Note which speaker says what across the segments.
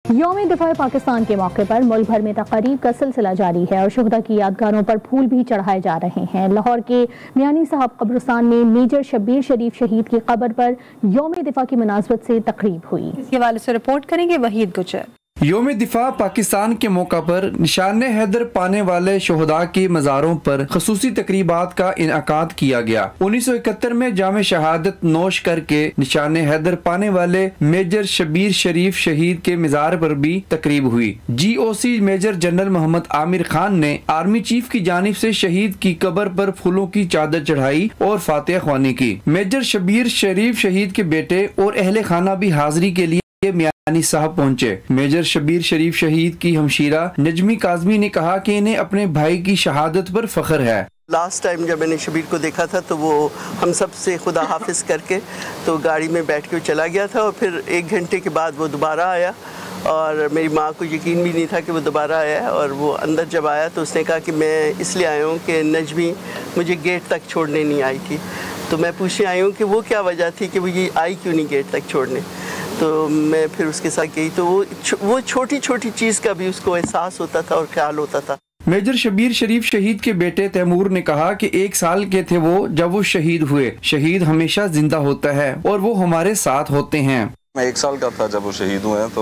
Speaker 1: यौम दिफा पाकिस्तान के मौके पर मुल्क भर में तक़रीब का सिलसिला जारी है और शुहदा की यादगारों पर फूल भी चढ़ाए जा रहे हैं। लाहौर के मियानी साहब कब्रिस्तान में मेजर शब्बीर शरीफ शहीद की कब्र पर यौम दिफा की मुनासबत से तक़रीब हुई।
Speaker 2: इसके हवाले से रिपोर्ट करेंगे वहीद गुजर।
Speaker 3: यौम दिफा पाकिस्तान के मौका पर निशान हैदर पाने वाले शोहदा के मज़ारों पर खसूसी तकरीबात का इनअकाद किया गया। 1971 में जामे शहादत नोश करके निशान हैदर पाने वाले मेजर शब्बीर शरीफ शहीद के मज़ार पर भी तकरीब हुई। GOC major general Mohammad Aamir Khan ने आर्मी चीफ की जानिब से शहीद की कब्र पर फूलों की चादर चढ़ाई और फातिहा ख्वानी की। मेजर शब्बीर शरीफ शहीद के बेटे और अहले खाना भी हाजिरी के लिए मियानी साहब पहुंचे। मेजर शब्बीर शरीफ शहीद की हमशीरा नजमी काज़मी ने कहा कि इन्हें अपने भाई की शहादत पर फख्र है।
Speaker 4: लास्ट टाइम जब मैंने शब्बीर को देखा था तो वो हम सब से खुदा हाफिज करके तो गाड़ी में बैठ के चला गया था और फिर 1 घंटे के बाद वो दोबारा आया और मेरी माँ को यकीन भी नहीं था कि वो दोबारा आया है। और वो अंदर जब आया तो उसने कहा कि मैं इसलिए आया हूँ कि नजमी मुझे गेट तक छोड़ने नहीं आई थी। तो मैं पूछने आई हूँ कि वो क्या वजह थी कि वो ये आई क्यों नहीं गेट तक छोड़ने। तो मैं फिर उसके साथ गई तो वो छोटी छोटी चीज़ का भी उसको एहसास होता था और ख्याल होता था।
Speaker 3: मेजर शब्बीर शरीफ शहीद के बेटे तैमूर ने कहा कि 1 साल के थे वो जब वो शहीद हुए। शहीद हमेशा जिंदा होता है और वो हमारे साथ होते हैं।
Speaker 5: मैं 1 साल का था जब वो शहीद हुए तो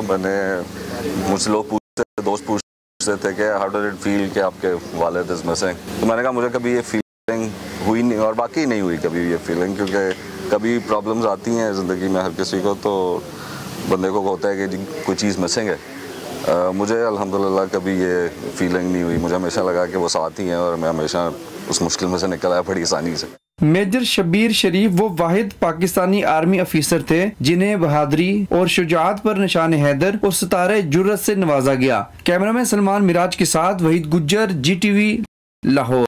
Speaker 5: मुझसे लोग दोस्त पूछते थे कि हाउ डज इट फील कि आपके वालिद इज मिसिंग। तो मैंने कहा मुझे कभी ये फीलिंग हुई नहीं और बाकी नहीं हुई कभी ये फीलिंग, क्योंकि कभी प्रॉब्लम्स आती हैं ज़िंदगी में हर किसी को, तो बंदे को होता है कि कोई चीज़ मिसिंग है। मुझे अल्हम्दुलिल्लाह कभी ये फीलिंग नहीं हुई। मुझे हमेशा लगा कि वो साथ ही हैं और मैं हमेशा उस मुश्किल में से निकल आया बड़ी आसानी से।
Speaker 3: मेजर शब्बीर शरीफ वो वाहिद पाकिस्तानी आर्मी अफीसर थे जिन्हें बहादुरी और शुजाअत पर निशान हैदर और सितारे जुर्रत से नवाजा गया। कैमरामैन सलमान मिराज के साथ वहीद गुज्जर, GTV लाहौर।